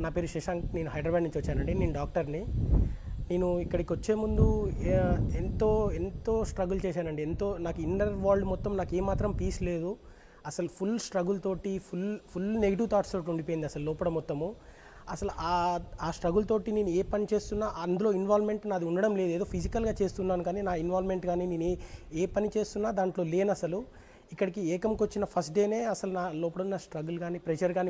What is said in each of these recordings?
నా పేరు శశాంక్. నేను హైదరాబాద్ నుంచి వచ్చానండి. నేను డాక్టర్ని. నేను ఇక్కడికి వచ్చే ముందు ఎంతో ఎంతో స్ట్రగుల్ చేశానండి. నాకు ఇన్నర్ వరల్డ్ మొత్తం నాకు ఏమాత్రం పీస్ లేదు. అసలు ఫుల్ స్ట్రగుల్ తోటి ఫుల్ నెగిటివ్ థాట్స్ తోటి ఉండిపోయింది అసలు లోపల మొత్తము. అసలు ఆ స్ట్రగుల్ తోటి నేను ఏ పని చేస్తున్నా అందులో ఇన్వాల్వ్మెంట్ నాది ఉండడం లేదు. ఏదో ఫిజికల్గా చేస్తున్నాను కానీ నా ఇన్వాల్వ్మెంట్ కానీ నేను ఏ పని చేస్తున్నా దాంట్లో లేను అసలు. ఇక్కడికి ఏకంకి వచ్చిన ఫస్ట్ డేనే అసలు నా లోపల ఉన్న స్ట్రగుల్ కానీ ప్రెషర్ కానీ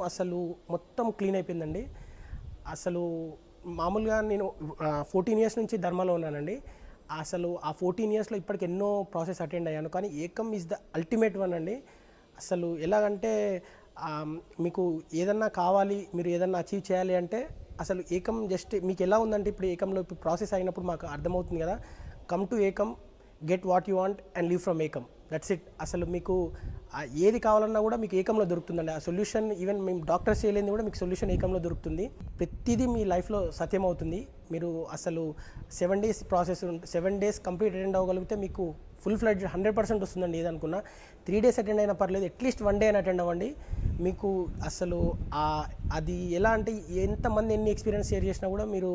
మొత్తం క్లీన్ అయిపోయిందండి. అసలు మామూలుగా నేను 14 ఇయర్స్ నుంచి ధర్మాలో ఉన్నానండి. అసలు ఆ 14 ఇయర్స్లో ఇప్పటికి ఎన్నో ప్రాసెస్ అటెండ్ అయ్యాను, కానీ ఏకం ఈజ్ ద అల్టిమేట్ వన్ అండి. అసలు ఎలాగంటే మీకు ఏదన్నా కావాలి, మీరు ఏదన్నా అచీవ్ చేయాలి అంటే అసలు ఏకం జస్ట్ మీకు ఎలా ఉందంటే ఇప్పుడు ఏకంలో ఇప్పుడు ప్రాసెస్ అయినప్పుడు మాకు అర్థమవుతుంది కదా, come to Ekam, get what you want and leave from Ekam, that's it. అసలు మీకు ఏది కావాలన్నా కూడా మీకు ఏకంలో దొరుకుతుందండి. ఆ సొల్యూషన్ ఈవెన్ మేము డాక్టర్స్ చేయలేని కూడా మీకు సొల్యూషన్ ఏకంలో దొరుకుతుంది. ప్రతిదీ మీ లైఫ్లో సత్యం అవుతుంది. మీరు అసలు 7 days process 7 days complete attend అవ్వగలిగితే మీకు ఫుల్ ఫ్లెడ్జ్ 100% వస్తుందండి. ఏదనుకున్నా 3 డేస్ అటెండ్ అయినా పర్లేదు, అట్లీస్ట్ 1 డే అని అటెండ్ అవ్వండి. మీకు అసలు అది ఎలా అంటే ఎంతమంది ఎన్ని ఎక్స్పీరియన్స్ షేర్ చేసినా కూడా మీరు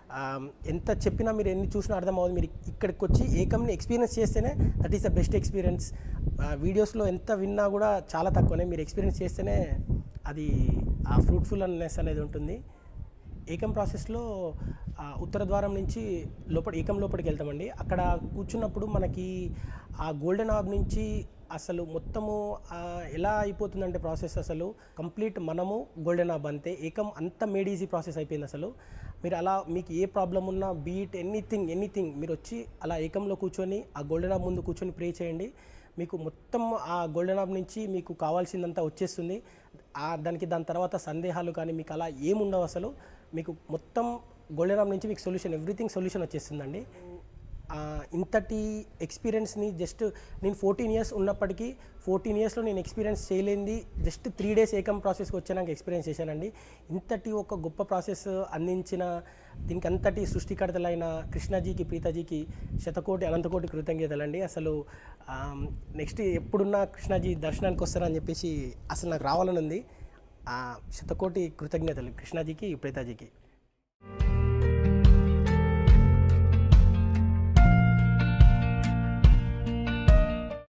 ఎంత చెప్పినా, మీరు ఎన్ని చూసినా అర్థం అవ్వదు. మీరు ఇక్కడికి వచ్చి ఏకంని ఎక్స్పీరియన్స్ చేస్తేనే that is the best experience. వీడియోస్లో ఎంత విన్నా కూడా చాలా తక్కువనే, మీరు ఎక్స్పీరియన్స్ చేస్తేనే అది ఆ ఫ్రూట్ఫుల్నెస్ అనేది ఉంటుంది. ఏకం ప్రాసెస్లో ఉత్తర ద్వారం నుంచి ఏకం లోపలికి వెళ్తామండి. అక్కడ కూర్చున్నప్పుడు మనకి ఆ గోల్డెన్ ఆర్బ్ నుంచి అసలు మొత్తము ఎలా అయిపోతుందంటే ప్రాసెస్ అసలు కంప్లీట్ మనము గోల్డెన్ ఆర్బ్ అంతే. ఏకం అంత మేడ్ ఈజీ ప్రాసెస్ అయిపోయింది అసలు. మీరు అలా మీకు ఏ ప్రాబ్లం ఉన్నా బీట్ ఎనీథింగ్ మీరు వచ్చి అలా ఏకంలో కూర్చొని ఆ గోల్డెన్ ఆర్బ్ ముందు కూర్చొని ప్రే చేయండి. మీకు మొత్తం ఆ గోల్డెన్ ఆర్బ్ నుంచి మీకు కావాల్సిందంతా వచ్చేస్తుంది. దాని తర్వాత సందేహాలు కానీ మీకు అలా ఏముండవు అసలు. మీకు మొత్తం గోల్డెన్ ఆర్బ్ నుంచి మీకు ఎవ్రీథింగ్ సొల్యూషన్ వచ్చేస్తుందండి. ఇంతటి ఎక్స్పీరియన్స్ని జస్ట్ నేను 14 ఇయర్స్ ఉన్నప్పటికీ 14 ఇయర్స్లో నేను ఎక్స్పీరియన్స్ చేయలేనిది జస్ట్ 3 డేస్ ఏకం ప్రాసెస్కి వచ్చాక ఎక్స్పీరియన్స్ చేశానండి. ఇంతటి ఒక గొప్ప ప్రాసెస్ అందించిన దీనికి అంతటి సృష్టికర్తలైన కృష్ణాజీకి, ప్రీతాజీకి శతకోటి అనంతకోటి కృతజ్ఞతలండి. అసలు నెక్స్ట్ ఎప్పుడున్నా కృష్ణాజీ దర్శనానికి వస్తారని చెప్పేసి అసలు నాకు రావాలని ఉంది. శతకోటి కృతజ్ఞతలు కృష్ణాజీకి, ప్రీతాజీకి.